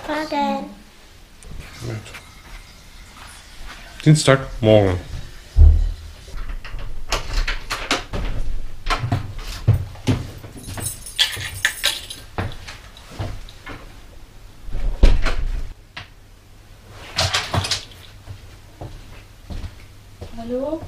Morgen. Dienstagmorgen. Hallo?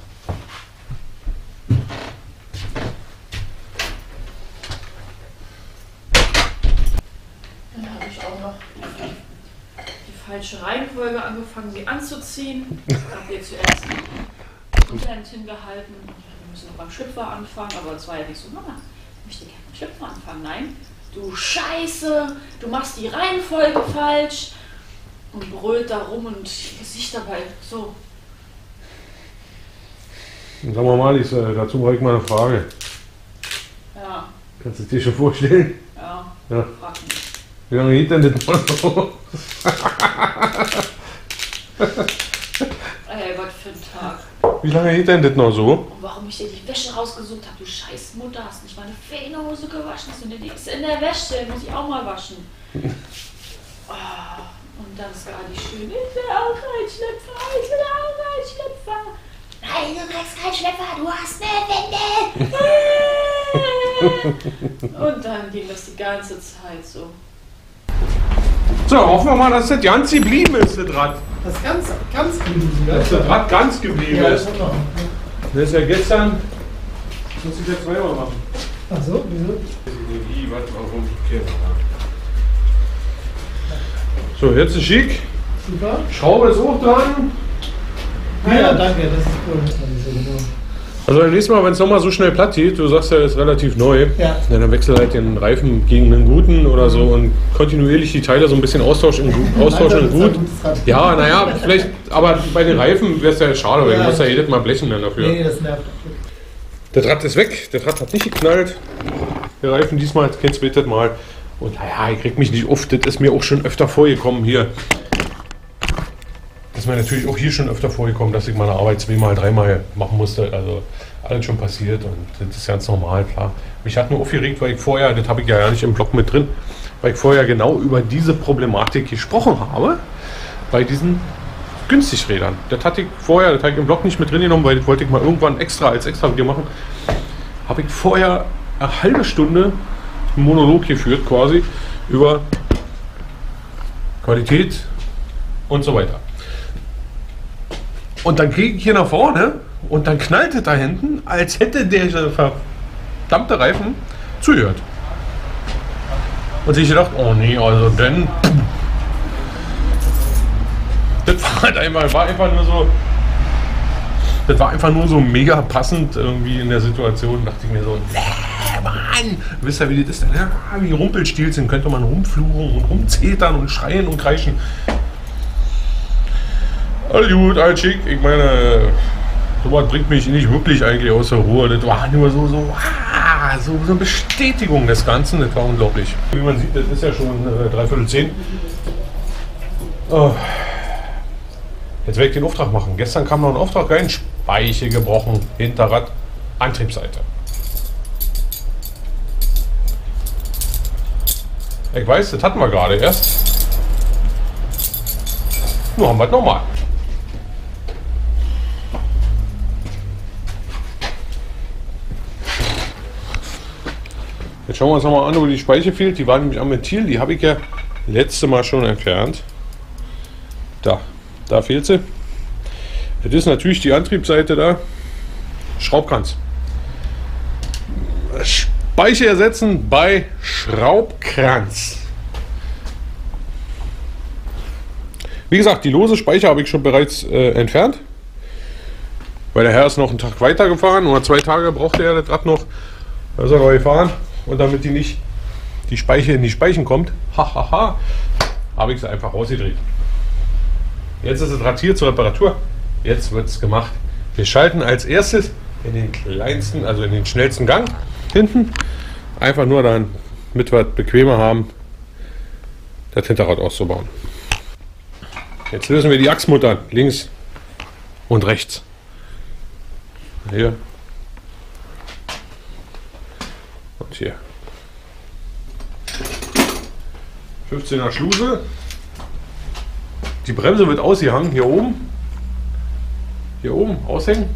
Dann habe ich auch noch die falsche Reihenfolge angefangen, sie anzuziehen. Ich habe jetzt zuerst das Unterhemd hingehalten. Wir müssen noch beim Schlüpfer anfangen, aber es war ja nicht so, Mama, ich möchte gerne beim Schlüpfer anfangen. Nein, du Scheiße, du machst die Reihenfolge falsch. Und brüllt da rum und Gesicht dabei so. Sag mal, Lisa, dazu habe ich mal eine Frage. Ja, Kannst du dir schon vorstellen? ja, Ja. frag mich. Wie lange geht denn das noch so? Ey, was für ein Tag. Wie lange geht denn das noch so? Und warum ich dir die Wäsche rausgesucht habe, du scheiß Mutter, hast nicht mal eine Feenhose gewaschen, hast du dir die ist in der Wäsche, muss ich auch mal waschen. Oh, und dann ist gar nicht schön, ich will auch keinen Schlüpfer, ich will auch keinen Schlüpfer. Nein, du kriegst keinen Schlüpfer, du hast eine Windel. Und dann ging das die ganze Zeit so. So, hoffen wir mal, dass das ganz geblieben ist, das Rad. Das ist ganz geblieben. Dass das Rad ganz geblieben Ja, ist. das noch. Das ist ja gestern. Muss ich jetzt zweimal machen. Ach so, wieso? Wie, was, warum? Okay. So, jetzt ist schick. Super. Schraube ist auch dran. Ja, danke, das ist cool. Also, genau. Also beim nächsten Mal, wenn es nochmal so schnell platt geht, du sagst ja, ist relativ neu, Ja. dann wechsel halt den Reifen gegen einen guten oder so und kontinuierlich die Teile so ein bisschen austauschen in gut. Ja, naja, vielleicht, aber bei den Reifen wäre es ja schade, weil Ja. du musst ja jedes Mal blechen dann dafür. Nee, das nervt. Das Rad ist weg, das Rad hat nicht geknallt. Der Reifen diesmal, das kennst du bitte mal. Und naja, ich krieg mich nicht auf, das ist mir auch schon öfter vorgekommen hier. Das ist mir natürlich auch hier schon öfter vorgekommen, dass ich meine Arbeit zweimal, dreimal machen musste. Also alles schon passiert und das ist ganz normal, klar. Mich hat nur aufgeregt, weil ich vorher, das habe ich ja nicht im Blog mit drin, weil ich vorher genau über diese Problematik gesprochen habe, bei diesen Günstigrädern. Das hatte ich vorher, das habe ich im Blog nicht mit drin genommen, weil das wollte ich mal irgendwann als extra Video machen. Habe ich vorher eine halbe Stunde einen Monolog geführt quasi über Qualität und so weiter. Und dann kriege ich hier nach vorne und dann knallt es da hinten, als hätte der verdammte Reifen zugehört. Und ich gedacht, oh nee, also denn das war halt einfach nur so mega passend irgendwie in der Situation. Dachte ich mir so, Mann, wisst ihr, wie das ist denn? Ja, wie Rumpelstilzchen, könnte man rumfluchen und rumzetern und schreien und kreischen. All gut, all schick. Ich meine, sowas bringt mich nicht wirklich eigentlich aus der Ruhe. Das war nur so eine Bestätigung des Ganzen. Das war unglaublich. Wie man sieht, das ist ja schon 9:45. Oh. Jetzt werde ich den Auftrag machen. Gestern kam noch ein Auftrag rein. Speiche gebrochen, Hinterrad, Antriebsseite. Ich weiß, das hatten wir gerade erst. Nur haben wir es nochmal. Jetzt schauen wir uns nochmal an, wo die Speiche fehlt. Die war nämlich am Ventil. Die habe ich ja letzte Mal schon entfernt. Da fehlt sie. Das ist natürlich die Antriebsseite da. Schraubkranz. Speiche ersetzen bei Schraubkranz. Wie gesagt, die lose Speiche habe ich schon bereits entfernt. Weil der Herr ist noch einen Tag weiter gefahren oder 2 Tage brauchte er das Rad noch. Da ist er noch gefahren. Und damit die Speiche in die Speichen kommt, habe ich sie einfach rausgedreht. Jetzt ist das Rad hier zur Reparatur. Jetzt wird es gemacht. Wir schalten als erstes in den kleinsten, also in den schnellsten Gang hinten. Einfach nur dann, damit wir es bequemer haben, das Hinterrad auszubauen. Jetzt lösen wir die Achsmutter links und rechts. Hier. Und hier. 15er Schluse. Die Bremse wird ausgehangen, hier oben. Hier oben aushängen.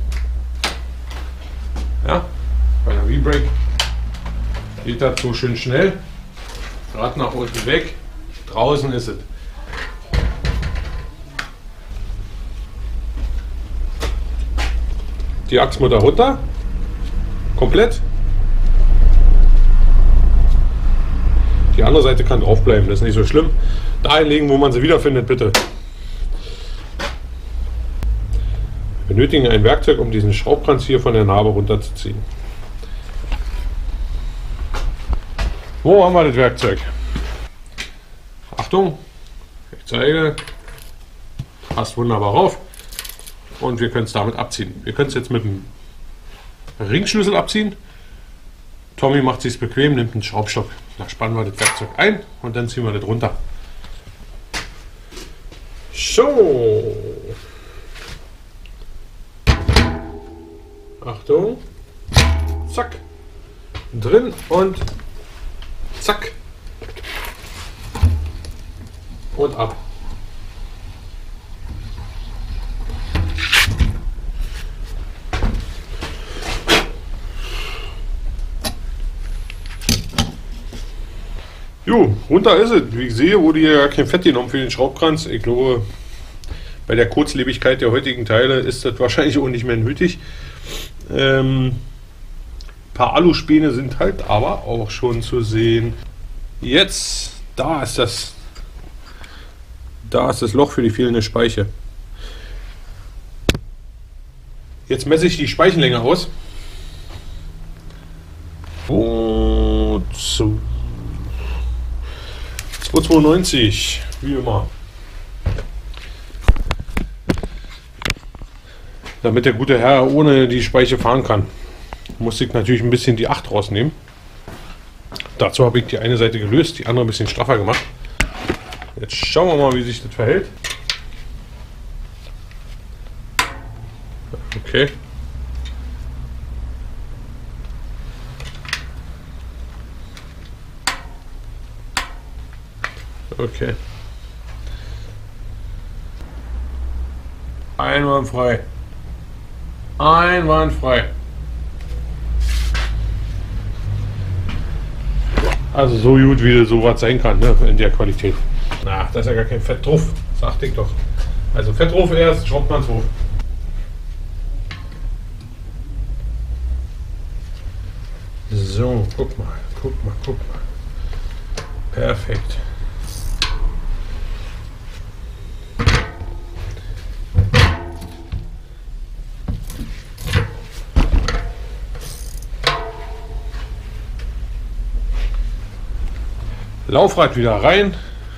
Ja, bei der V-Brake geht das so schön schnell. Rad nach unten weg. Draußen ist es. Die Achsmutter runter. Komplett. Die andere Seite kann drauf bleiben, das ist nicht so schlimm. Da einlegen, wo man sie wiederfindet, bitte. Wir benötigen ein Werkzeug, um diesen Schraubkranz hier von der Narbe runterzuziehen. Wo haben wir das Werkzeug? Achtung, ich zeige. Passt wunderbar rauf. Und wir können es damit abziehen. Wir können es jetzt mit dem Ringschlüssel abziehen. Tommy macht es sich bequem, nimmt einen Schraubstock. Da spannen wir das Werkzeug ein und dann ziehen wir das runter. So. Achtung. Zack. Drin und zack. Und ab. Jo, runter ist es. Wie ich sehe, wurde hier gar kein Fett genommen für den Schraubkranz. Ich glaube, bei der Kurzlebigkeit der heutigen Teile ist das wahrscheinlich auch nicht mehr nötig. Ein paar Aluspäne sind halt aber auch schon zu sehen. Jetzt, da ist das Loch für die fehlende Speiche. Jetzt messe ich die Speichenlänge aus. Und 2,92, wie immer. Damit der gute Herr ohne die Speiche fahren kann, musste ich natürlich ein bisschen die 8 rausnehmen. Dazu habe ich die eine Seite gelöst, die andere ein bisschen straffer gemacht. Jetzt schauen wir mal, wie sich das verhält. Okay. Okay. Einwandfrei. Einwandfrei. Also so gut, wie sowas sein kann, ne, in der Qualität. Na, da ist ja gar kein Fett drauf, sagte ich doch. Also Fett drauf erst, Schraubkranz hoch. So, guck mal, guck mal, guck mal. Perfekt. Laufrad wieder rein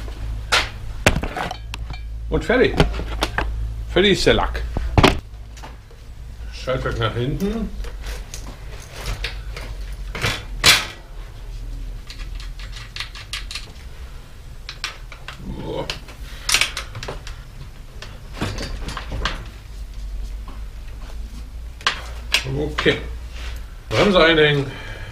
und fertig. Fertig ist der Lack. Schaltwerk nach hinten. Okay. Bremse einhängen.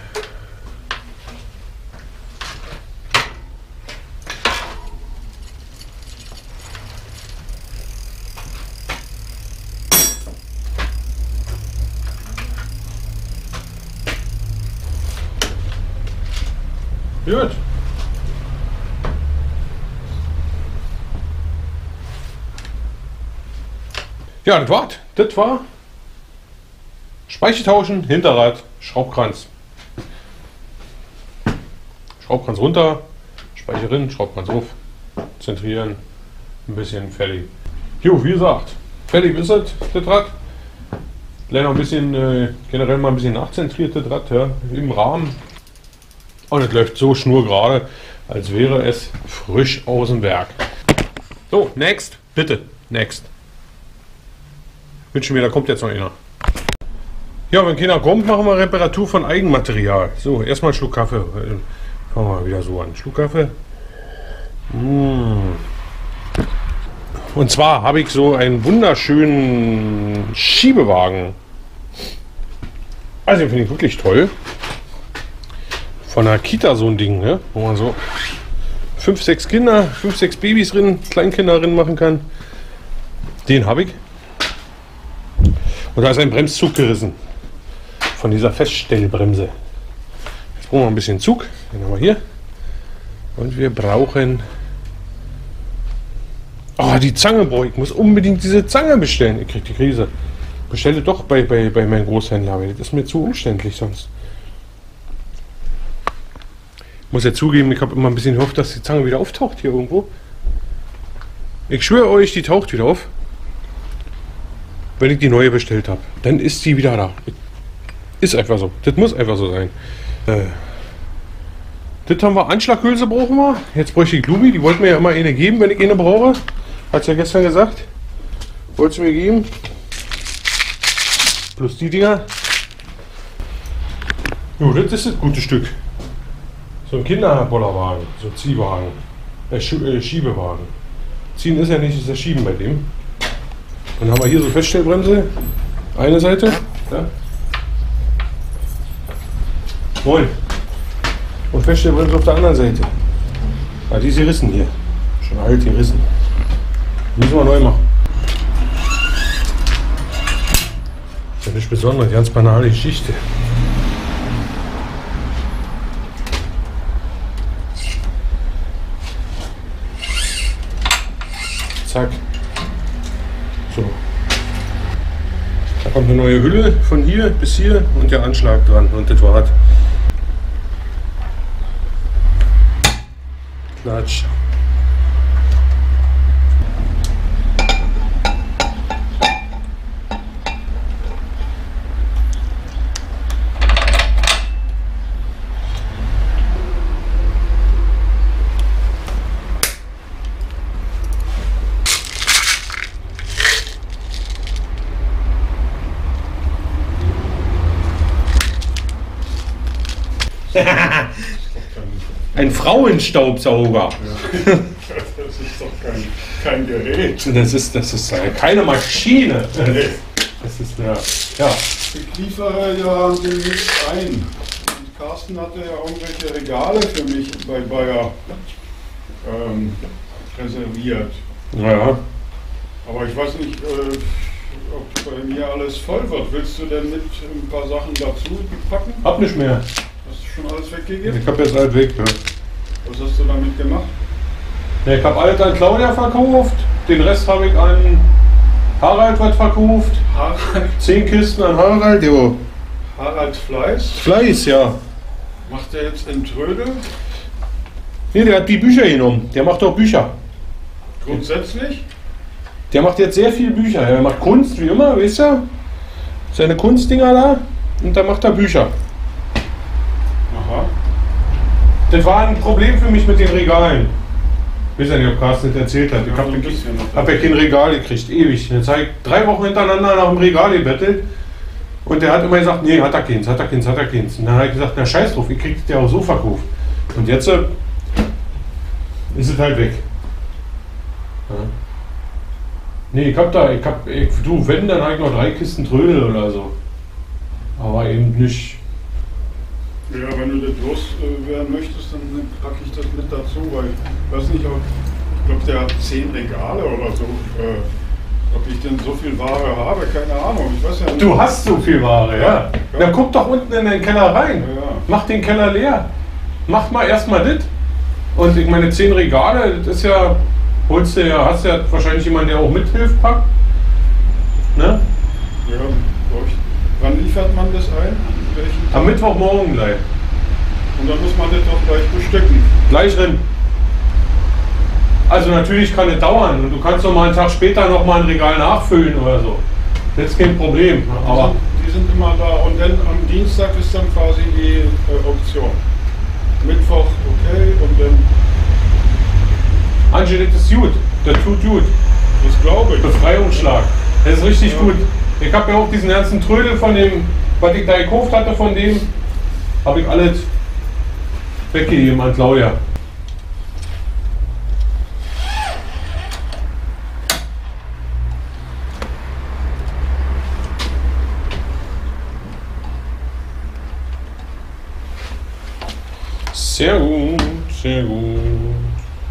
Gut. Ja, das war Speiche tauschen, Hinterrad, Schraubkranz. Schraubkranz runter, Speiche rein, Schraubkranz auf, zentrieren, ein bisschen fertig. Jo, wie gesagt, fertig ist das Rad. Leider ein bisschen, generell mal ein bisschen nachzentriert, das Rad, ja, im Rahmen. Und es läuft so schnurgerade, als wäre es frisch aus dem Werk. So, next, bitte, next. Wünsche mir, da kommt jetzt noch einer. Ja, wenn keiner kommt, machen wir Reparatur von Eigenmaterial. So, erstmal einen Schluck Kaffee. Fangen wir mal wieder so an. Schluck Kaffee. Und zwar habe ich so einen wunderschönen Schiebewagen. Also, den finde ich wirklich toll. Von der Kita so ein Ding, ne? Wo man so 5, 6 Kinder, 5, 6 Babys drin, Kleinkinder drin machen kann. Den habe ich. Und da ist ein Bremszug gerissen. Von dieser Feststellbremse. Jetzt brauchen wir ein bisschen Zug. Den haben wir hier. Und wir brauchen... Oh, die Zange brauche ich. Ich muss unbedingt diese Zange bestellen. Ich kriege die Krise. Bestelle doch bei meinem Großhändler, weil das ist mir zu umständlich sonst. Ich muss ja zugeben, ich habe immer ein bisschen gehofft, dass die Zange wieder auftaucht hier irgendwo. Ich schwöre euch, die taucht wieder auf. Wenn ich die neue bestellt habe. Dann ist die wieder da. Ist einfach so. Das muss einfach so sein. Das haben wir. Anschlaghülse brauchen wir. Jetzt bräuchte ich Gloomy. Die wollten mir ja immer eine geben, wenn ich eine brauche. Hat ja gestern gesagt. Wollte sie mir geben. Plus die Dinger. Jo, das ist das gute Stück. So ein Kinderbollerwagen. So ein Ziehwagen. Schiebewagen. Ziehen ist ja nicht, ist ja Schieben bei dem. Dann haben wir hier so Feststellbremse. Eine Seite. Ja. Moin. Und Feststellbremse auf der anderen Seite. Ah, die ist gerissen hier. Schon alt gerissen. Müssen wir neu machen. Das ist ja nicht besonders, ganz banale Geschichte. Zack. So. Da kommt eine neue Hülle von hier bis hier und der Anschlag dran und das war's. Klatsch. Ein Frauenstaubsauger. Ja. Das ist doch kein Gerät. Das ist keine Maschine. Nee. Das ist ja. Ich liefere ja demnächst ein. Und Carsten hatte ja irgendwelche Regale für mich bei Bayer reserviert. Ja. Aber ich weiß nicht, ob bei mir alles voll wird. Willst du denn mit ein paar Sachen dazu packen? Hab nicht mehr. Hast du schon alles weggegeben? Ich hab jetzt alles weg. Ja. Was hast du damit gemacht? Ja, ich hab alles an Claudia verkauft. Den Rest habe ich an Harald was verkauft. Harald? 10 Kisten an Harald, jo. Harald Fleiß? Fleiß, ja. Macht der jetzt in Trödel? Nee, der hat die Bücher genommen. Der macht auch Bücher. Grundsätzlich? Der macht jetzt sehr viele Bücher. Er macht Kunst, wie immer, weißt du? Seine Kunstdinger da. Und dann macht er Bücher. Aha. Das war ein Problem für mich mit den Regalen. Ich weiß ja nicht, ob Carsten das erzählt hat. Ich Ja, habe so ein bisschen noch. hab ja kein Regal gekriegt, ewig. Jetzt habe ich 3 Wochen hintereinander nach dem Regal gebettelt. Und der hat immer gesagt, nee, hat er keins, hat er keins, hat er keins. Und dann habe ich gesagt, na scheiß drauf, ich krieg das ja auch so verkauft. Und jetzt ist es halt weg. Ja. Nee, du, wenn, dann habe ich noch 3 Kisten Trödel oder so. Aber eben nicht. Ja, wenn du das loswerden möchtest, dann packe ich das mit dazu, weil ich weiß nicht, ich glaube, der hat 10 Regale oder so. Ob ich denn so viel Ware habe, keine Ahnung. Ich weiß ja nicht. Du hast so viel Ware, ja. Ja. Dann guck doch unten in den Keller rein. Ja. Mach den Keller leer. Mach mal erstmal das. Und ich meine, 10 Regale, das ist ja, hast ja wahrscheinlich jemanden, der auch mithilft, packt. Ne? Ja, wann liefert man das ein? Welchen Am Tag? Mittwochmorgen gleich. Und dann muss man das doch gleich bestücken. Gleich drin. Also natürlich kann es dauern. Und du kannst noch mal einen Tag später noch mal ein Regal nachfüllen oder so. Das ist kein Problem. Aber Die sind immer da und dann am Dienstag ist dann quasi die Auktion. Mittwoch okay und dann, Angel, das ist gut. Das tut gut. das glaube ich. Befreiungsschlag. Das ist richtig Ja. gut. Ich habe ja auch diesen ganzen Trödel von dem, was ich da gekauft hatte, von dem, habe ich alles weggegeben an Claudia. Sehr gut, sehr gut.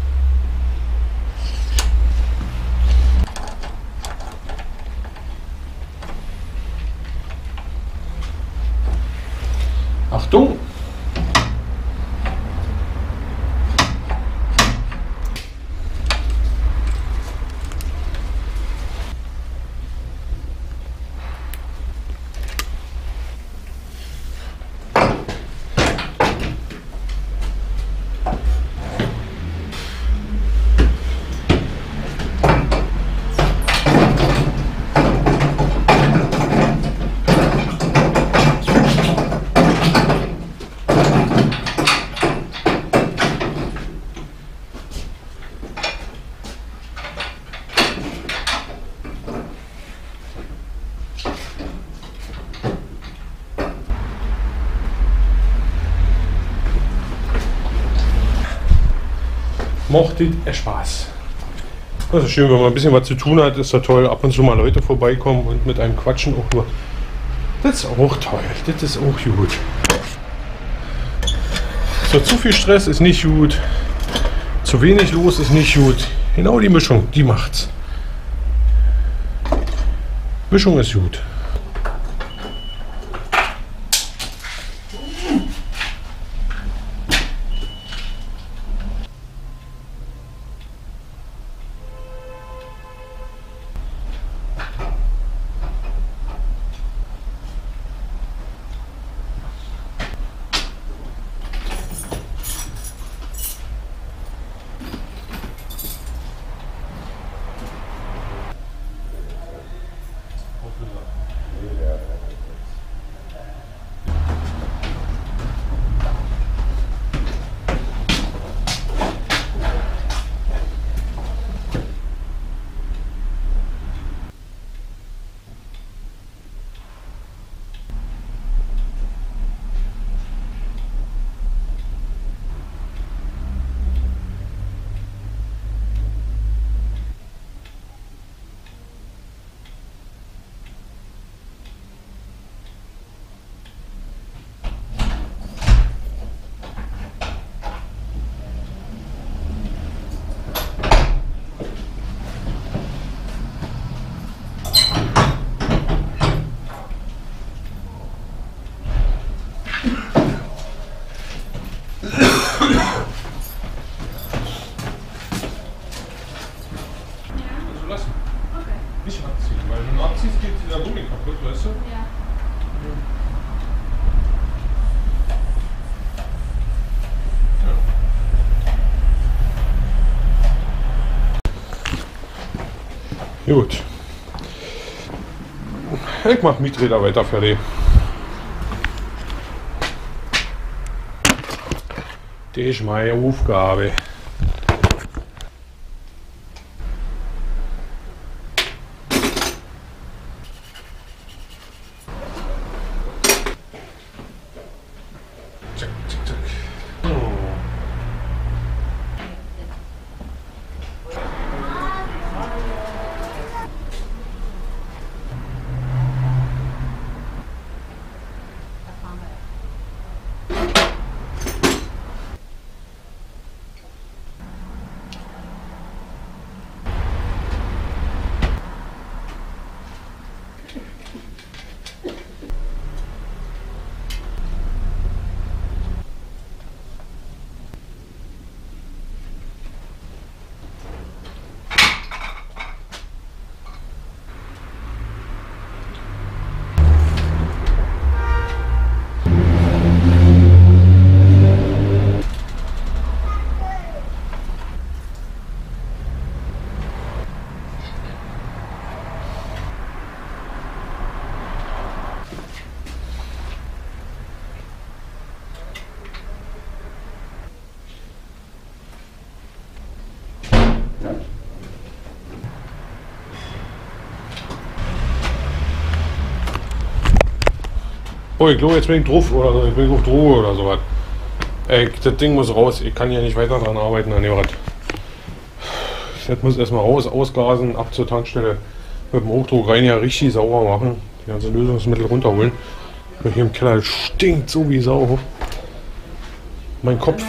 Achtung! Macht das Spaß. Das ist schön, wenn man ein bisschen was zu tun hat, ist ja toll. Ab und zu mal Leute vorbeikommen und mit einem quatschen auch nur. Das ist auch toll, das ist auch gut. So, zu viel Stress ist nicht gut. Zu wenig los ist nicht gut. Genau die Mischung, die macht's. Mischung ist gut. Nicht abziehen, weil wenn du abziehst, geht dieser Gummi kaputt, weißt du? Ja. Gut. Ich mach Mieträder weiter fertig. Das ist meine Aufgabe. Zack, zack, zack. So. Oh, ich glaube, jetzt bin ich drauf oder so. Ich bin auf Droge oder sowas. Ey, das Ding muss raus. Ich kann hier nicht weiter dran arbeiten an dem Rad. Das muss erstmal raus, ausgasen, ab zur Tankstelle. Mit dem Hochdruck rein ja richtig sauber machen. Die ganze Lösungsmittel runterholen. Weil hier im Keller stinkt so wie Sau. Mein Kopf.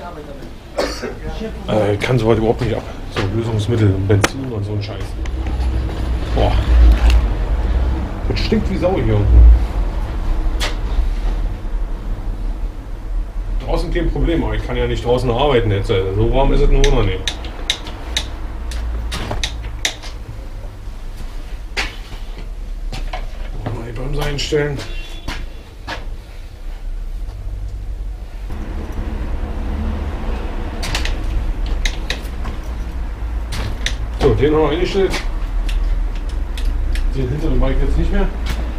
Ich kann sowas überhaupt nicht ab. So Lösungsmittel, Benzin und so ein Scheiß. Boah. Das stinkt wie Sau hier unten. draußen kein Problem, aber ich kann ja nicht draußen arbeiten jetzt. So warm ist es nur noch nicht. Mal die Bremse einstellen. So, den haben wir eingestellt. Den hinteren mache ich jetzt nicht mehr.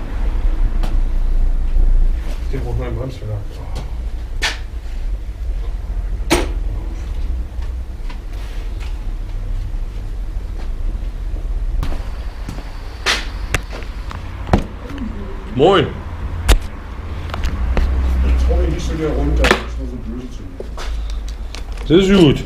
Den braucht man einen Bremsfehler. Moin. Ich traue mich nicht so wieder runter, das ist nur so böse zu mir. Das ist gut.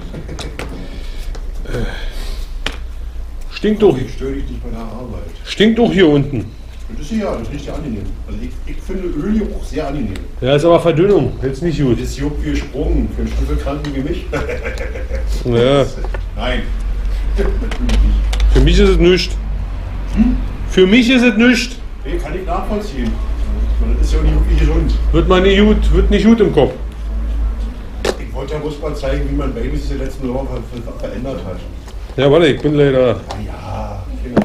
Stinkt doch. Ich störe dich nicht bei der Arbeit. Stinkt doch hier unten. Das ist ja, das riecht ja angenehm. Also ich finde Ölgeruch sehr angenehm. Ja, ist aber Verdünnung. Jetzt nicht gut. Das ist juckt wie gesprungen für einen Stüffelkranken wie mich. Ja. Nein, natürlich nicht. Für mich ist es nichts. Für mich ist es nichts. Nee, kann ich nachvollziehen. Das ist ja auch nicht wirklich gesund. Wird nicht gut im Kopf. Ich wollte ja bloß mal zeigen, wie man Babys die letzten Jahre verändert hat. Ja, warte, ich bin leider. Ah ja, genau.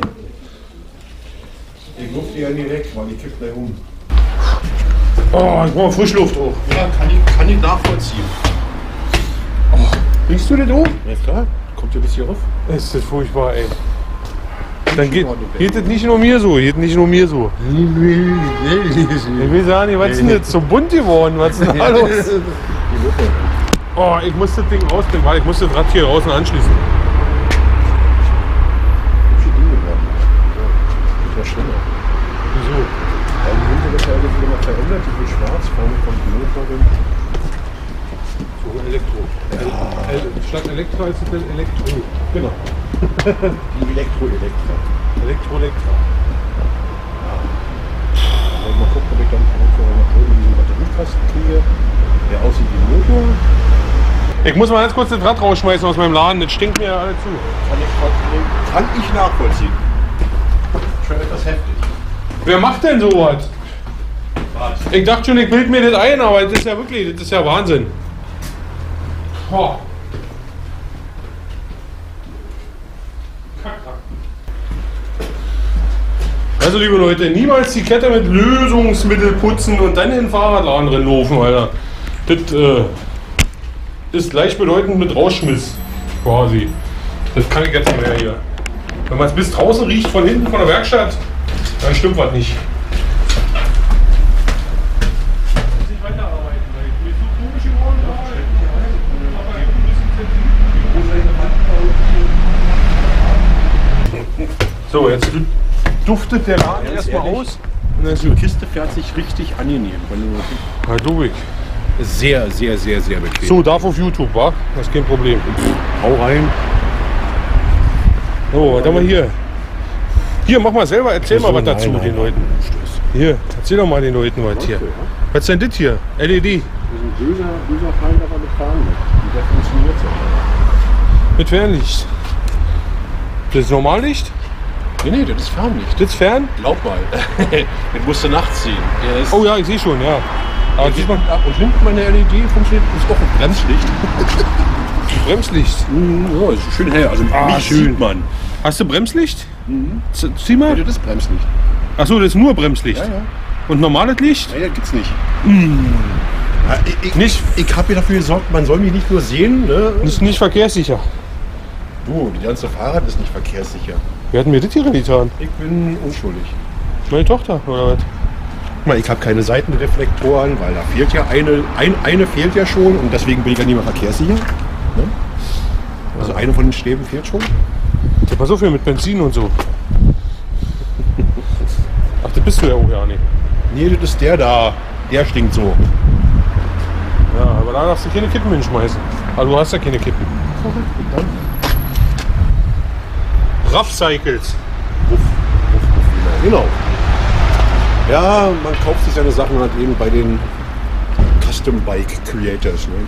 Ich lufte ja nie weg, weil ich kipp gleich um. Oh, ich brauche Frischluft auch. Ja, kann ich nachvollziehen. Riechst du das auch? Ja klar, kommt ja bis hier rauf. Ist das furchtbar, ey. Dann geht das nicht nur mir so. Ich will sagen, was ist denn jetzt so bunt geworden? Was ist denn da los? Oh, ich muss das Ding rausbringen, weil ich muss das Rad hier draußen anschließen. Das war schlimmer. Wieso? Weil die hintere Teile wieder mal verändert, die wird schwarz, vorne kommt die Motorin. So Elektro. Ja. Statt Elektro ist es dann Elektro. Genau. Die Elektra. Elektra. Also mal gucken, ob ich dann einen Batteriekasten kriege, der aussieht wie ein Motor. Ich muss mal ganz kurz das Rad rausschmeißen aus meinem Laden, das stinkt mir ja alle zu. Kann ich nachvollziehen. Schon etwas heftig. Wer macht denn sowas? Was? Ich dachte schon, ich bild mir das ein, aber das ist ja wirklich, das ist ja Wahnsinn. Oh. Also liebe Leute, niemals die Kette mit Lösungsmittel putzen und dann in den Fahrradladen reinlaufen, Alter. Das ist gleichbedeutend mit Rausschmiss, quasi. Das kann ich jetzt nicht mehr hier. Wenn man es bis draußen riecht, von hinten von der Werkstatt, dann stimmt was nicht. Nicht weiterarbeiten, weil ich bin so komisch geworden. So, jetzt duftet der Laden Ganz erstmal ehrlich, aus. Die Kiste fährt sich richtig angenehm. Ja, du weg. Sehr, sehr, sehr, sehr bequem. So, darf auf YouTube, wa? Das ist kein Problem. Hau rein. So, was haben wir hier? Hier, mach mal selber, erzähl mal was Nein, dazu nein, den nein. Leuten. Hier, erzähl doch mal den Leuten was hier. Was ist denn das hier? LED. Das ist ein böser Feind, aber mit Fernlicht. Und der funktioniert so. Mit Fernlicht. Das ist Normallicht? Nee, das ist Fernlicht. Das ist fern? Glaub mal. Den musst du nachts sehen. Der ist Oh ja, ich sehe schon, ja. Aber geht sieht man ab. Und hinten meine LED funktioniert, ist auch ein Bremslicht. Bremslicht. Ja, ist schön hell. Also Ah, mich schön. sieht man. Hast du Bremslicht? Zieh mal. Ja, das ist Bremslicht. Achso, das ist nur Bremslicht. Ja, ja. Und normales Licht? Ja, gibt's nicht. Ja, Nicht. Ich habe mir dafür gesorgt, man soll mich nicht nur sehen. Ne? Ist nicht verkehrssicher. Du, die ganze Fahrrad ist nicht verkehrssicher. Wer hat mir das hier getan? Ich bin unschuldig. Meine Tochter, oder was? Guck mal, ich habe keine Seitenreflektoren, weil da fehlt ja eine fehlt ja schon und deswegen bin ich ja nicht mehr verkehrssicher. Ne? Also eine von den Stäben fehlt schon. Ja, pass auf hier mit Benzin und so. Ach, das bist du ja auch ja nicht. Nee, das ist der da. Der stinkt so. Ja, aber da darfst du keine Kippen hinschmeißen. Aber du hast ja keine Kippen. Rough Cycles. Genau. Ja, man kauft sich seine Sachen halt eben bei den Custom Bike Creators. Ne?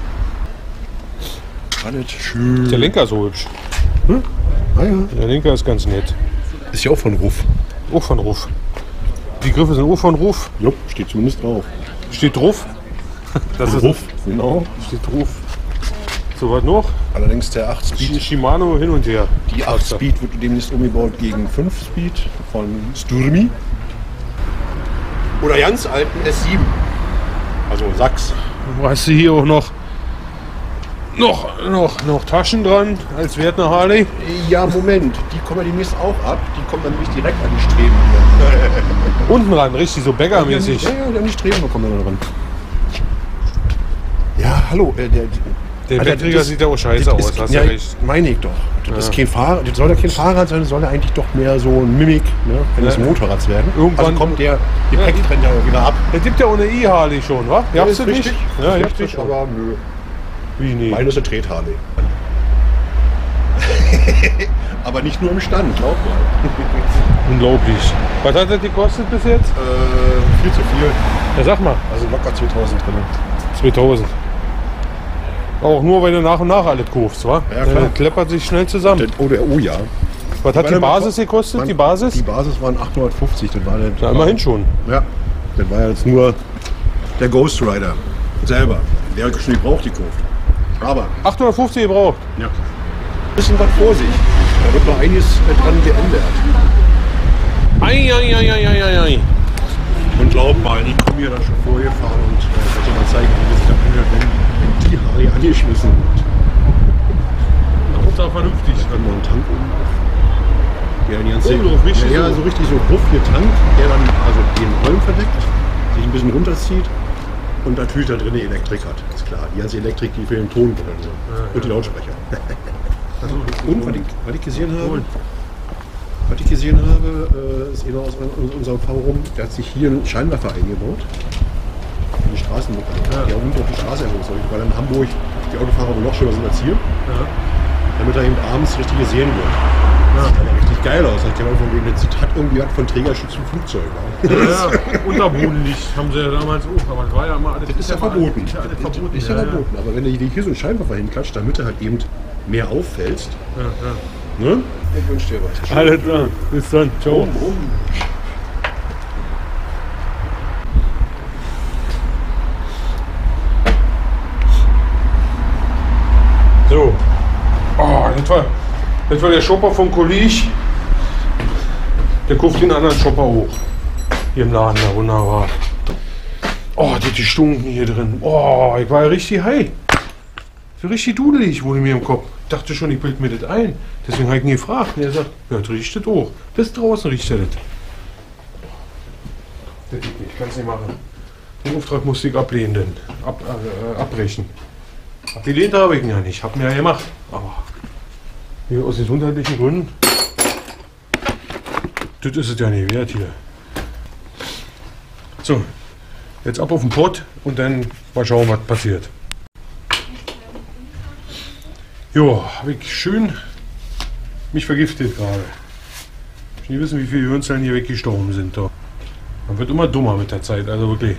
Alles schön. Der Lenker ist so hübsch. Ah, ja. Der Lenker ist ganz nett. Ist ja auch von Ruf. Auch von Ruf. Die Griffe sind auch von Ruf. Jupp, steht zumindest drauf. Steht drauf. Das ist Ruf, genau. steht Ruf. So, was noch? Allerdings der 8-Speed. Shimano hin und her. Die 8-Speed wird demnächst umgebaut gegen 5-Speed von Sturmi. Oder ganz alten S7. Also Sachs. Hast du hier auch noch Taschen dran als Wertner Harley? Ja, Moment. Die kommen ja demnächst auch ab. Die kommen dann nämlich direkt an die Streben. Unten ran, richtig so Bäckermäßig. Ja, an die Streben kommen dann dran. Ja, hallo. Der Alter, Bettträger das- sieht ja auch scheiße aus, hast du ja, recht. meine ich doch. Das ist kein Fahrrad, das soll ja kein Fahrrad sein, das soll ja eigentlich doch mehr so ein Mimik, ne, eines Ja. Motorrads werden. Irgendwann- also kommt der Gepäcktrend ja wieder ab. Es gibt ja auch eine E-Harley schon, wa? Ihr habt sie nicht? Ja, ihr habt sie richtig, schon. aber nö. Wie nee? Meine ist eine Tret-Harley. Aber nicht nur im Stand, glaub mal. Unglaublich. Was hat das gekostet bis jetzt? Viel zu viel. Ja, sag mal. Also locker 2000 drin. 2000. Auch nur, weil du nach und nach alles kaufst, wa? Ja, klar. Das kleppert sich schnell zusammen. Oh ja. Was hat die Basis gekostet? Die Basis? Die Basis waren 850. Das war Na, immerhin schon. Ja, das war jetzt nur der Ghost Rider selber. Der hat schon gebraucht gekauft. Aber 850 gebraucht. ja. Bisschen was vor sich. Da wird noch einiges dran geändert. Ei. Und glaub mal, die kommen hier dann schon vorgefahren und kann dir mal zeigen, wie das sich dann anhört, wenn die Harley angeschmissen wird. Hauptsache vernünftig. Dann noch ein Tank um. Der die ganze, Oh, richtig ja, so. so richtig so Buff hier Tank, der dann also den Holm verdeckt, sich ein bisschen runterzieht und natürlich da drin die Elektrik hat. Ist klar, die ganze Elektrik, die für den Ton drin sind. Und die Lautsprecher. Und was ich gesehen habe, ist einer aus unserem Forum, der hat sich hier einen Scheinwerfer eingebaut. In die Straßen, die auch nicht auf die Straße erhoben soll, weil in Hamburg die Autofahrer wohl noch schlimmer sind als hier. Damit er eben abends richtig gesehen wird. Das sieht aber richtig geil aus. Ich kenne von wegen, das hat irgendwie was von Trägerschutz vom Flugzeug. Ja, Unterbodenlicht haben sie ja damals auch, aber das war ja immer alles. Das ist ja verboten. Ist ja alles verboten. Ist ja verboten. Aber wenn du hier so einen Scheinwerfer hinklatscht, damit du halt eben mehr auffällst, ne? Ich wünsche dir was. Alles klar. Bis dann. Ciao. So. Oh, das war der Shopper von Kollege. Der kauft den anderen Shopper hoch. Hier im Laden, da wunderbar. Oh, die Stunken hier drin. Oh, ich war ja richtig high. So richtig dudelig wurde mir im Kopf. Ich dachte schon, ich bild mir das ein. Deswegen habe ich ihn gefragt. Und er sagt, ja, das riecht das auch. Bis draußen riecht er das. Das geht nicht, kann's nicht machen. Den Auftrag musste ich ablehnen, abbrechen. Abgelehnt habe ich ihn ja nicht, hab mir ja gemacht. Aber hier aus gesundheitlichen Gründen, das ist es ja nicht wert hier. So, jetzt ab auf den Pott und dann mal schauen, was passiert. Jo, habe ich schön mich vergiftet gerade. Ich will nicht wissen, wie viele Hirnzellen hier weggestorben sind. Da. Man wird immer dummer mit der Zeit, also wirklich.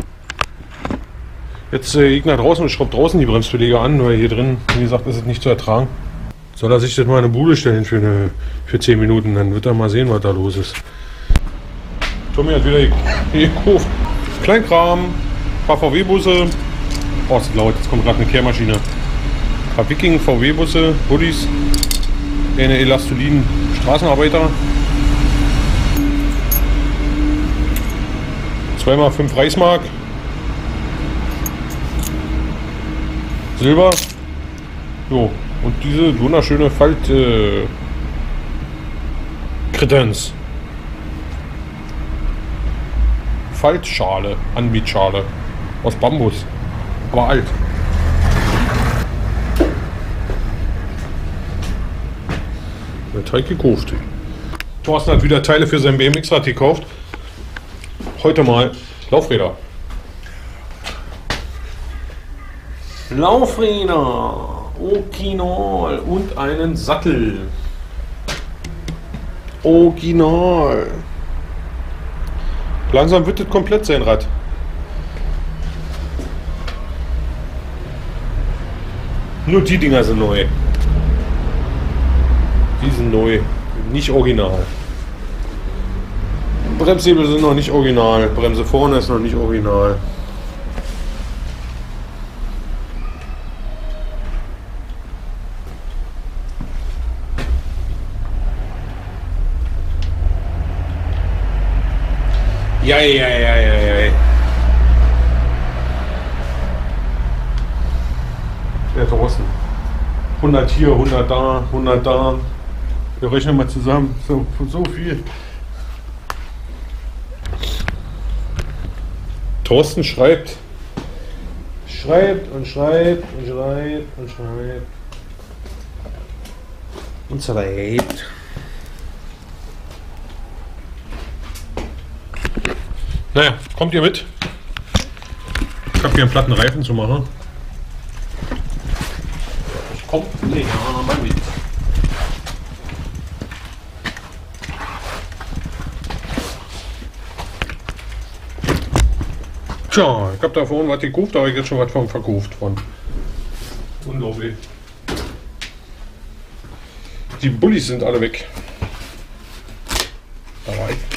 Jetzt gehe ich nach draußen und schraube draußen die Bremsbeläge an, weil hier drin, wie gesagt, ist es nicht zu ertragen. Soll er sich das mal in eine Bude stellen für 10 Minuten, dann wird er mal sehen, was da los ist. Tommy hat wieder gekauft. Kleinkram, paar VW-Busse. Oh, ist laut, jetzt kommt gerade eine Kehrmaschine. Ein paar Viking VW-Busse, Buddies. Eine Elastolin Straßenarbeiter. 2x5 Reichsmark. Silber. Jo, und diese wunderschöne Kredenz. Faltschale, Anbietschale. Aus Bambus. Aber alt. Der Teig gekauft. Thorsten hat wieder Teile für sein BMX-Rad gekauft. Heute mal Laufräder. Laufräder, Original und einen Sattel. Original. Langsam wird das komplett sein Rad. Nur die Dinger sind neu. Die sind neu, nicht original. Bremshebel sind noch nicht original. Bremse vorne ist noch nicht original. Ja. Der Thorsten. 100 hier, 100 da, 100 da. Wir rechnen mal zusammen. So viel. Thorsten schreibt. Schreibt. Naja, kommt ihr mit? Ich habe hier einen platten Reifen zu machen. Ich komme mal mit. Tja, ich habe da vorhin was gekauft, da habe ich jetzt schon was von verkauft von. Unglaublich. Die Bullis sind alle weg. Da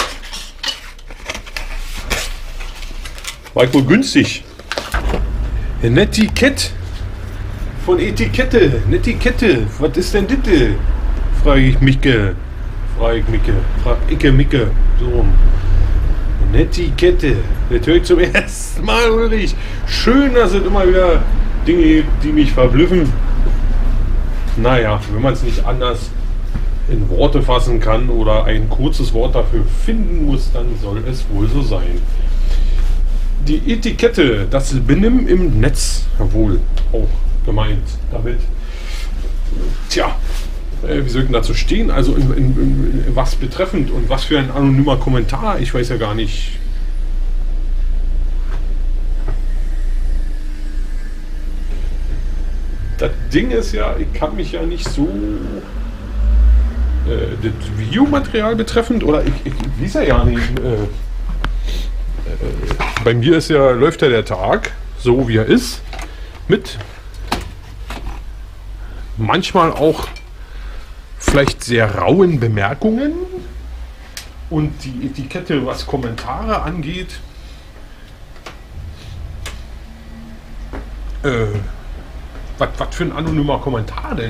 war ich wohl günstig. Ein Etikett von Etikette. Netiquette. Was ist denn das? Frage ich Micke. Frag Icke Micke. So rum. Netiquette. Das höre ich zum ersten Mal, Ulrich. Schön, dass es immer wieder Dinge gibt, die mich verblüffen. Naja, wenn man es nicht anders in Worte fassen kann oder ein kurzes Wort dafür finden muss, dann soll es wohl so sein. Die Etikette, das Benimm im Netz, wohl auch gemeint damit. Tja, wie soll ich denn dazu stehen? Also in was betreffend und was für ein anonymer Kommentar, ich weiß ja gar nicht. Das Ding ist ja, ich kann mich ja nicht so das Videomaterial betreffend, oder ich weiß ja nicht. Bei mir ist ja, läuft ja der Tag so wie er ist, mit manchmal auch vielleicht sehr rauen Bemerkungen, und die Etikette, was Kommentare angeht, was für ein anonymer Kommentar denn?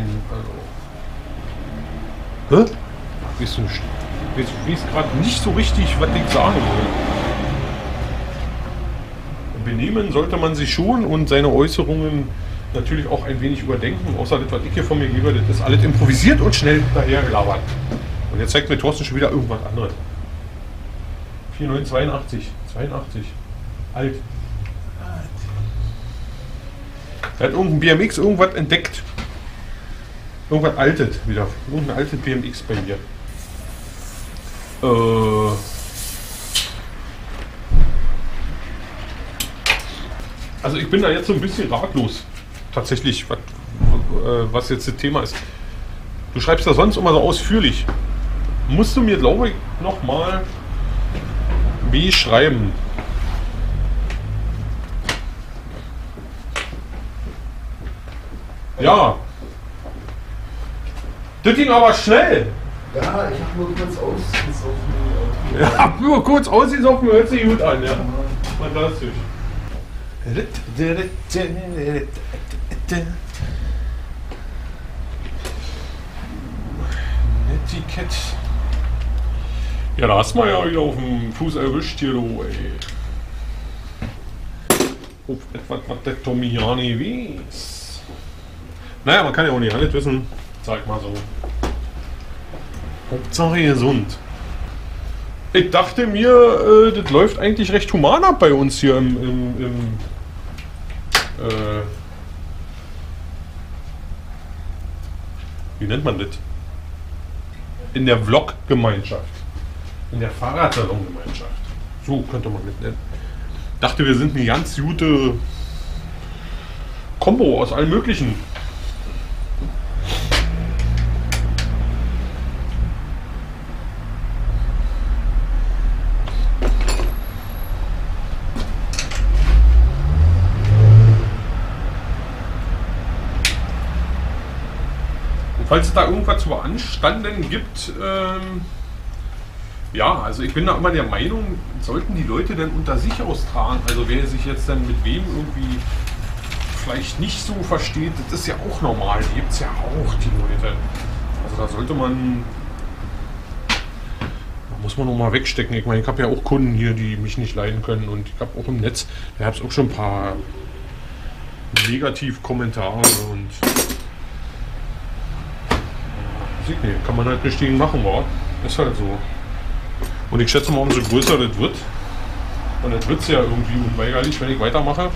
Also, hä? Ich weiß gerade nicht so richtig, was ich sagen will. Benehmen sollte man sich schon und seine Äußerungen natürlich auch ein wenig überdenken. Außer das, was ich hier von mir gebe, das ist alles improvisiert und schnell dahergelabert. Und jetzt zeigt mir Thorsten schon wieder irgendwas anderes. 4982. 82. Alt. Er hat irgendein BMX irgendwas entdeckt. Irgendwas Altes wieder. Irgendein altes BMX bei mir. Also ich bin da jetzt so ein bisschen ratlos. Tatsächlich, was jetzt das Thema ist. Du schreibst das sonst immer so ausführlich. Musst du mir, glaube ich, nochmal beschreiben. Ja. Das ging aber schnell. Ja, ich habe nur kurz aus. Ja, nur kurz ausgesoffen, hört sich gut an, ja. Fantastisch. Netiquette. Ja, da hast du mal ja wieder auf dem Fuß erwischt hier, du, ey. Auf etwas, was der Tomiani weiß. Naja, man kann ja auch nicht alles wissen. Sag mal so. Hauptsache gesund. Ich dachte mir, das läuft eigentlich recht human ab bei uns hier wie nennt man das? In der Vlog-Gemeinschaft. In der Fahrradsalon-Gemeinschaft. So könnte man das nennen. Dachte, wir sind eine ganz gute Kombo aus allem Möglichen. Falls es da irgendwas zu beanstanden gibt, ja, also ich bin da immer der Meinung, sollten die Leute dann unter sich austragen, also wer sich jetzt dann mit wem irgendwie vielleicht nicht so versteht, das ist ja auch normal, die gibt es ja auch, die Leute. Also da sollte man muss man noch mal wegstecken. Ich meine, ich habe ja auch Kunden hier, die mich nicht leiden können. Und ich habe auch im Netz, da habe ich auch schon ein paar Negativ-Kommentare. Und sieht nicht, kann man halt nicht gegen machen, wa? Ist halt so. Und ich schätze mal, umso größer das wird, und das wird es ja irgendwie unweigerlich, wenn ich weitermache,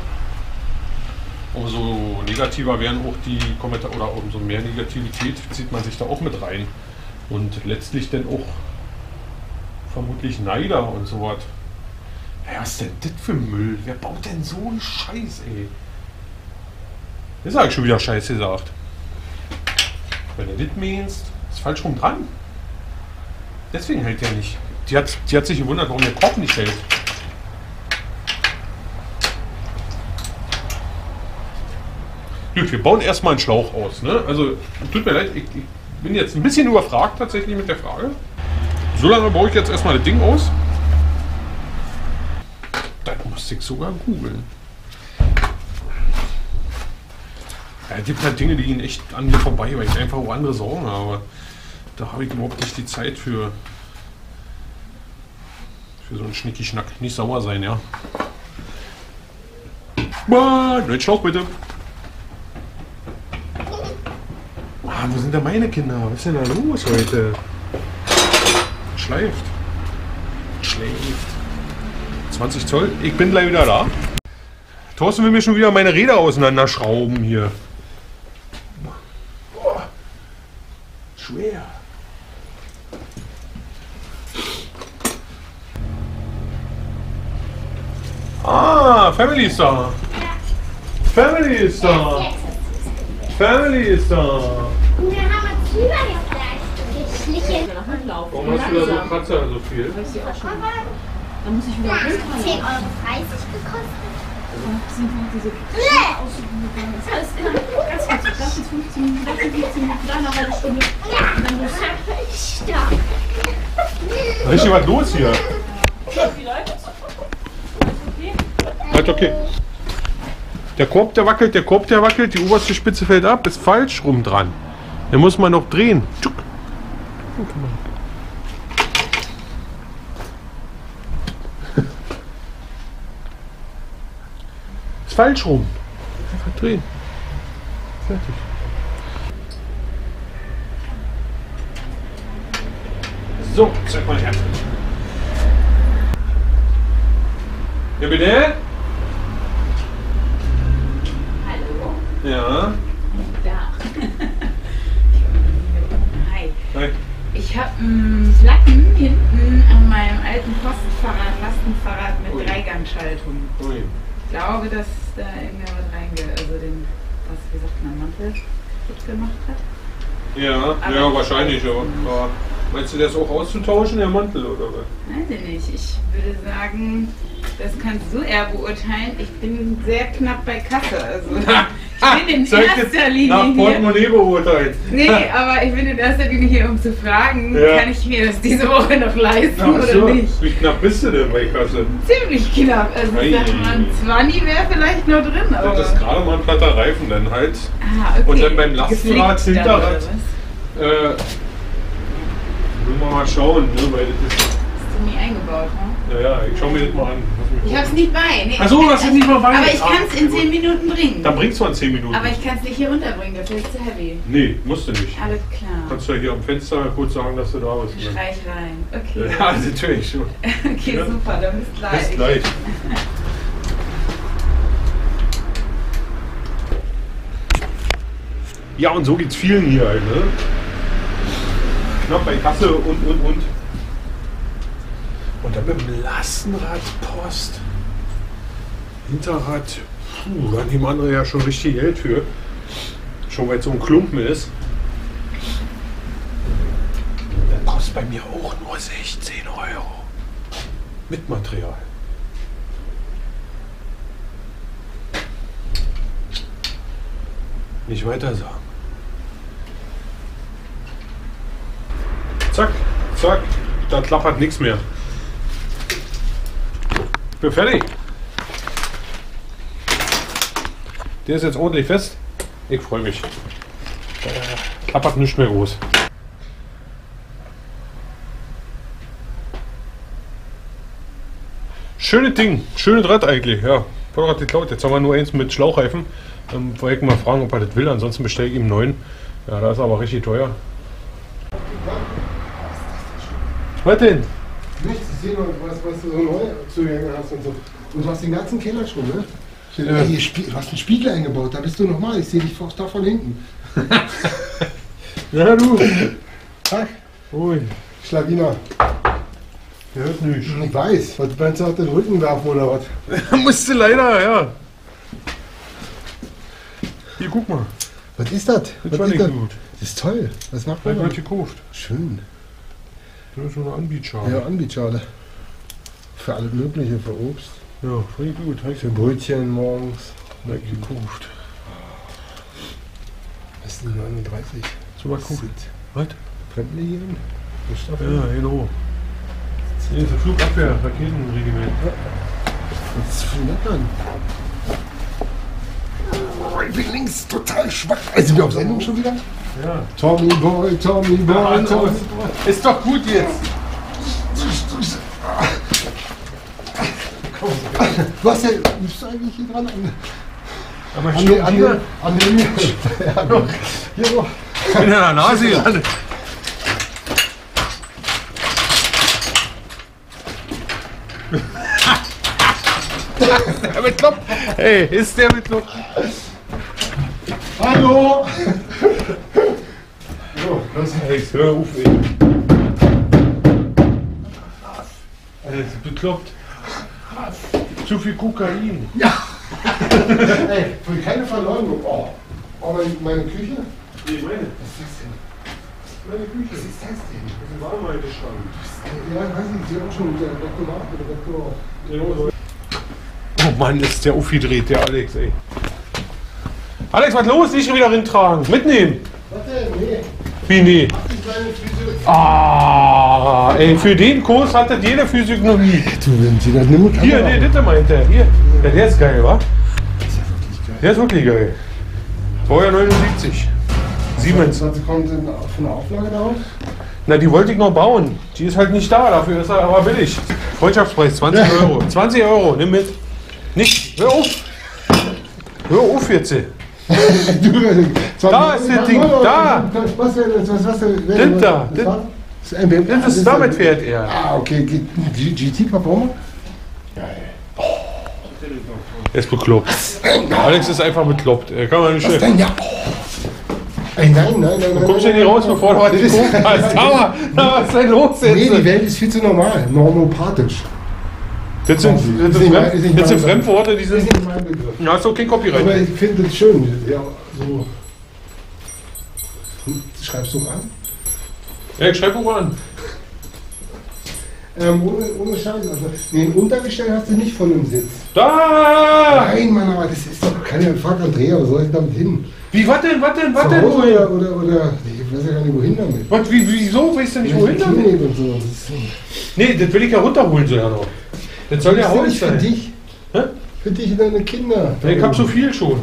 umso negativer werden auch die Kommentare, oder umso mehr Negativität zieht man sich da auch mit rein. Und letztlich dann auch vermutlich Neider und so was. Ja, was ist denn das für Müll? Wer baut denn so einen Scheiß, ey? Das habe ich schon wieder Scheiß gesagt. Wenn du das meinst, ist falsch rum dran. Deswegen hält der nicht. Die hat sich gewundert, warum der Korb nicht hält. Gut, wir bauen erstmal einen Schlauch aus. Ne? Also, tut mir leid, ich bin jetzt ein bisschen überfragt tatsächlich mit der Frage. So lange baue ich jetzt erstmal das Ding aus. Das musste ich sogar googeln. Ja, es gibt halt Dinge, die gehen echt an mir vorbei, weil ich einfach auch andere Sorgen habe. Da habe ich überhaupt nicht die Zeit für so einen Schnicki-Schnack. Nicht sauer sein, ja. Neuen Schlauch bitte. Wo sind denn meine Kinder? Was ist denn da los heute? Schleift. 20 Zoll. Ich bin gleich wieder da. Thorsten will mir schon wieder meine Räder auseinanderschrauben hier. Oh, schwer. Ah, Family ist da. Family ist da. Family ist da. Und wir haben uns lieber geschlichen. Warum hast du da so Kratzer so viel? Da muss ich wieder hinfahren. 10,30 € gekostet. Sind diese aussuchen gegangen. Das ist alles immer ganz witzig. Das ist 15 Minuten, das ist 15 Minuten, da eine halbe Stunde. Und dann muss Stark. Richtig was los hier. wie läuft es? Halt okay. Der Korb, der wackelt, die oberste Spitze fällt ab, ist falsch rum dran. Den muss man noch drehen. Tschuck. Ist falsch rum. Einfach drehen. Fertig. So, zeig mal her. Ja, bitte? Hallo? Ja. Da. Hi. Hi. Ich habe einen Flacken hinten an meinem alten Lastenfahrrad mit Ui. Dreigangschaltung. Ui. Ich glaube, dass da irgendwer was wie sagt man, Mantel kaputt gemacht hat. Ja, Aber ja, wahrscheinlich. Ja. Meinst du, der ist auch auszutauschen, der Mantel, oder was? Weiß ich nicht. Ich würde sagen, das kannst du eher beurteilen. Ich bin sehr knapp bei Kasse. Also ich bin in erster Linie nach hier. Portemonnaie beurteilt. Nee, aber ich bin in erster Linie hier, um zu fragen, Ja. kann ich mir das diese Woche noch leisten Ach so, oder nicht? wie knapp bist du denn bei Kasse? Ziemlich knapp. Also ich sag mal, ein 20 wäre vielleicht noch drin, aber... Das ist gerade mal ein platter Reifen dann halt. Ah, okay. Und dann beim Lastenrad, Geflickt dann, Hinterrad. oder was? Müssen wir mal schauen, ne, weil das ist... Hast du nie eingebaut, ne? Ja, ich schau mir das mal an. Ich hab's nicht bei. Nee, Ach so, das ist nicht mal bei. Aber ich kann es in gut. 10 Minuten bringen. Dann bringst du in 10 Minuten. Aber ich kann es nicht hier runterbringen, dafür ist es zu heavy. Nee, musst du nicht. Alles klar. Kannst du ja hier am Fenster kurz sagen, dass du da bist. Ne? Schrei ich rein. Okay. Ja, natürlich schon. Okay, Ja. super, dann bis gleich. Bis gleich. Ja, und so geht's vielen hier halt, ne? Knapp bei Kasse und. Und dann mit dem Lastenrad Post. Hinterrad. Da nehmen andere ja schon richtig Geld für. Schon weil es so ein Klumpen ist. Der kostet bei mir auch nur 16 €. Mit Material. Nicht weiter sagen. Zack, zack. Da klappert nichts mehr. Ich bin fertig. Der ist jetzt ordentlich fest. Ich freue mich. Klappert nicht mehr groß. schönes Ding, schönes Rad eigentlich, ja. Vorderrad geklaut, jetzt haben wir nur eins mit Schlauchreifen. Wollte ich mal fragen, ob er das will, ansonsten bestelle ich ihm einen neuen. Ja, das ist aber richtig teuer. Was denn? Nichts, ich sehe noch, was du so neu Zugänge hast und so. Und du hast den ganzen Keller schon, ne? Ja. Ey, du hast einen Spiegel eingebaut, da bist du nochmal. Ich sehe dich da von hinten. Ja, du. Tag, Ui, Schlawiner. hört nicht. Ich weiß, was meinst du auf den Rücken werfen oder was? Musste leider, ja. Hier, guck mal. Was ist das? Das Was war ist nicht das? gut. Das ist toll. Was macht Das man wird da? gekauft. Schön. Das ist so eine Anbietschale. Ja, Anbietschale. Für alles Mögliche, für Obst, Ja, voll gut. für Brötchen morgens. Hat gekauft. Was ist die 39? So mal gucken. Was? Fremdlegieren? Ja, genau. Hier ist der Flugabwehr, Raketenregiment. Das ist viel leckern. Oh, ich bin links total schwach. Sind wir auf Sendung schon wieder? Ja. Tommy Boy, Tommy Boy, Tommy. Ist doch gut jetzt. Was denn? Bist du eigentlich hier dran? Aber An den hier noch. in der Nase gerade. Der bekloppt. Hey, ist der bekloppt? Hallo! So, los. Hey, hör auf, ey. Alter, ist bekloppt. Zu viel Kokain. Ey, für keine Verleumdung. Oh, meine Küche? Nee, meine. Was ist das denn? Meine Küche. Was ist das denn? Das ist ein Warmhalteschrank. Ja, weiß ich, Sie haben schon der Doktorat oder Doktor. Oh Mann, ist der aufgedreht, der Alex, ey. Alex, was los? Nicht schon wieder rintragen. Mitnehmen. Was denn? Nee. Wie nee? Ach, die kleine Füße. Ah, ey, für den Kurs hat das jede Physiognomie. Du, wenn Sie das nimmt, kann Hier, nee, das meint er. Hier. Ja, der ist geil, wa? Der ist wirklich geil. Baujahr 79. Siemens. Was kommt denn von der Auflage darauf? Na, die wollte ich noch bauen. Die ist halt nicht da, dafür ist er aber billig. Freundschaftspreis, 20 Euro. 20 Euro, nimm mit. Nicht, hör auf. Hör auf jetzt. Da ist das Ding, da. Was wäre das? Was wäre Das da. Das ist, damit fährt er. Ah, okay. GT Performer? Er ist bekloppt. Alex ist einfach bekloppt. Er kann man nicht. Was denn? Ja. Ey, nein. Du kommst ja nicht raus, bevor du was geguckt hast. Dauer. Was ist denn los jetzt? Nee, die Welt ist viel zu normal. Normopathisch. Das sind Fremdworte, die Das sind. ist nicht mein Begriff. Ja, ist okay, Aber Copyright. ich finde das schön. Ja, so. Schreibst du an? Ja, ich schreib mal an. Ohne Scheiß. Also, nee, ein Untergestell hast du nicht von dem Sitz. Da! Nein, Mann, aber das ist doch keine Frage, Andrea. Wo soll ich damit hin? Wie, was denn? Zu Hause oder ich weiß ja gar nicht, wohin damit. Was, wieso? Weißt du nicht, wohin damit? Klinik und so. Das ist, Nee, das will ich ja runterholen, so ja noch. Das soll ja das ist Holz nicht für sein. dich. Hä? Für dich und deine Kinder. Ich hab so viel schon.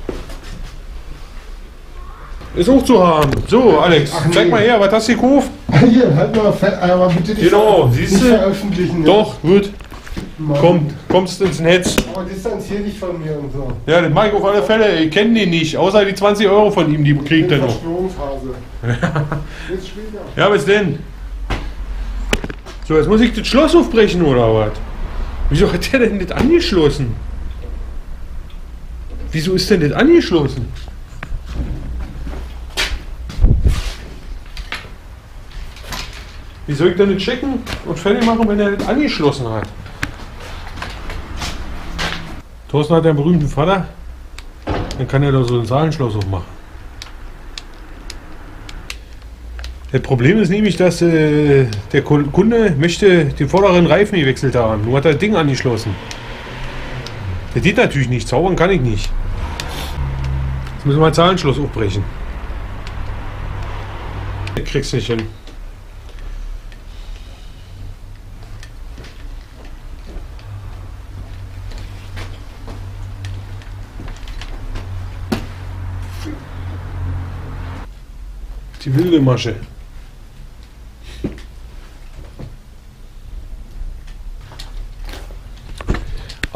Ist auch zu haben. So, Alex, Ach, nee. zeig mal her, was hast du gekauft? Hier, halt mal, aber bitte nicht, Genau, siehst nicht du? veröffentlichen. Doch, gut. Mann. Kommst ins Netz. Aber distanzier dich von mir und so. Ja, das mache ich auf alle Fälle. Ich kenne den nicht. Außer die 20 Euro von ihm, die kriegt er noch. Stromphase. Bis später. Ja, bis denn? So, jetzt muss ich das Schloss aufbrechen, oder was? Wieso hat der denn das angeschlossen? Wieso ist denn das angeschlossen? Wie soll ich denn das checken und fertig machen, wenn er das angeschlossen hat? Thorsten hat einen berühmten Vater. Dann kann er da so ein Zahlenschloss aufmachen. Das Problem ist nämlich, dass der Kunde möchte den vorderen Reifen gewechselt haben. Nur hat er das Ding angeschlossen. Das geht natürlich nicht. Zaubern kann ich nicht. Jetzt müssen wir ein Zahlenschloss aufbrechen. Ich krieg's nicht hin. Die wilde Masche.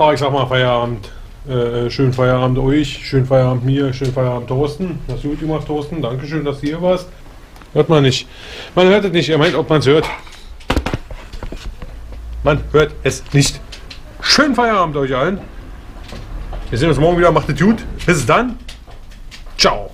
Ich sag mal Feierabend. Schönen Feierabend euch, schönen Feierabend mir, schönen Feierabend Thorsten. Hast du gut gemacht, Thorsten. Dankeschön, dass du hier warst. Hört man nicht. Man hört es nicht. Er meint, ob man es hört. Man hört es nicht. Schönen Feierabend euch allen. Wir sehen uns morgen wieder. Macht es gut. Bis dann. Ciao.